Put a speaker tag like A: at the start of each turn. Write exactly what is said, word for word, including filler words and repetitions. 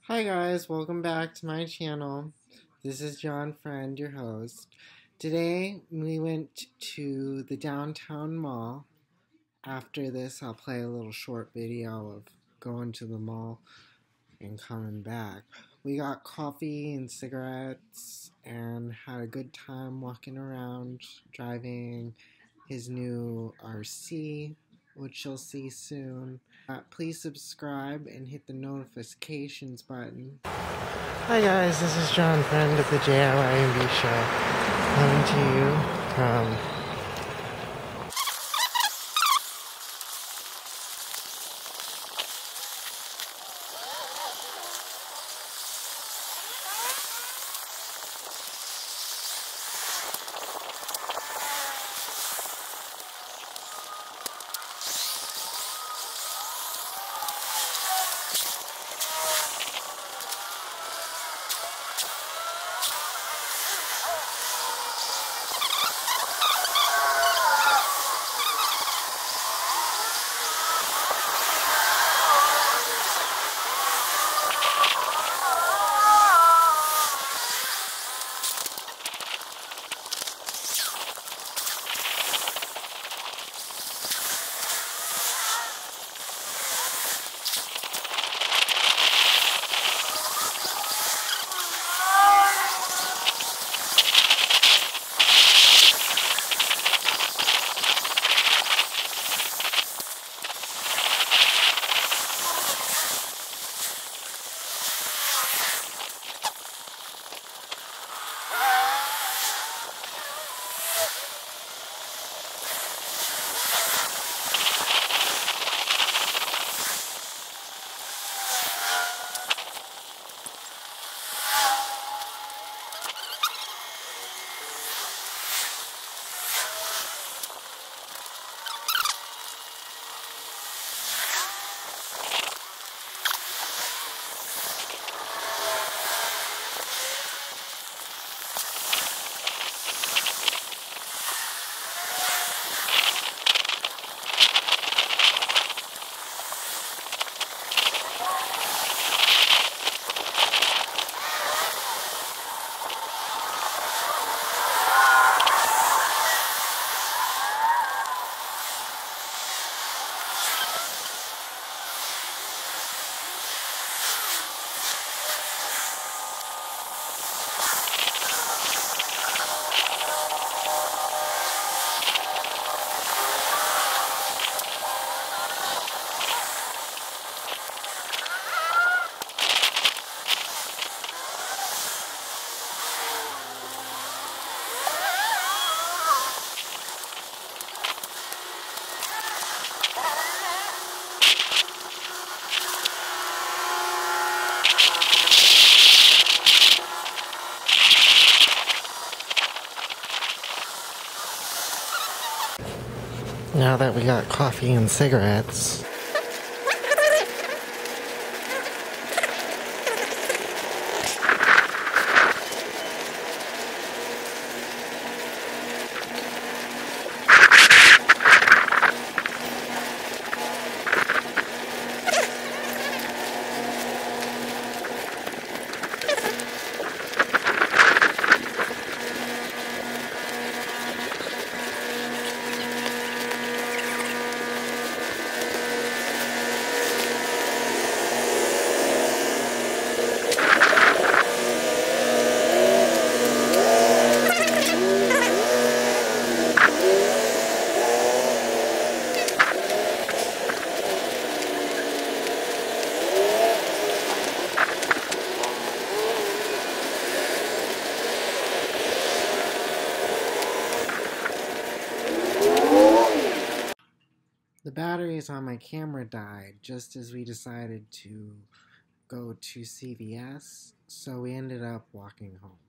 A: Hi guys, welcome back to my channel. This is John Friend, your host. Today we went to the downtown mall. After this I'll play a little short video of going to the mall and coming back. We got coffee and cigarettes and had a good time walking around, driving his new R C, which you'll see soon. Uh, please subscribe and hit the notifications button. Hi guys, this is John Friend of the J I Y M B Show, coming to you from now that we got coffee and cigarettes. The batteries on my camera died just as we decided to go to C V S, so we ended up walking home.